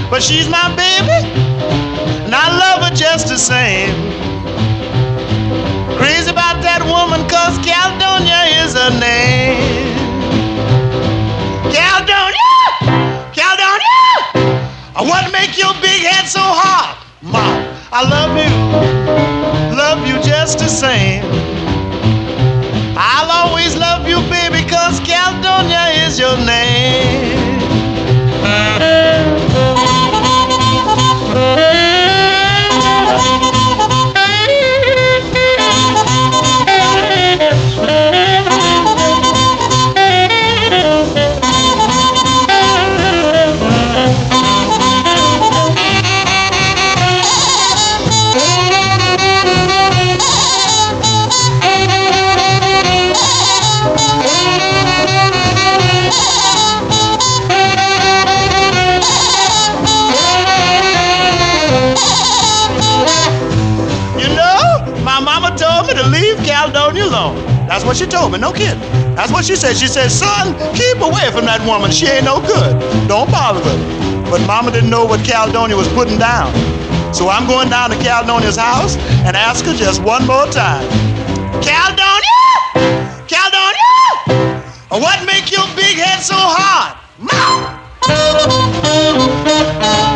but she's my baby, and I love her just the same. Crazy about that woman, 'cause Caledonia is her name. Caledonia! Caledonia! What make your big head so hard? Mom, I love you just the same. I'll always love you, baby, 'cause Caledonia is your name. Caledonia alone. That's what she told me, no kidding. That's what she said. She said, son, keep away from that woman. She ain't no good. Don't bother her. But Mama didn't know what Caledonia was putting down. So I'm going down to Caledonia's house and ask her just one more time. Caledonia! Caledonia! What make your big head so hard? Mom!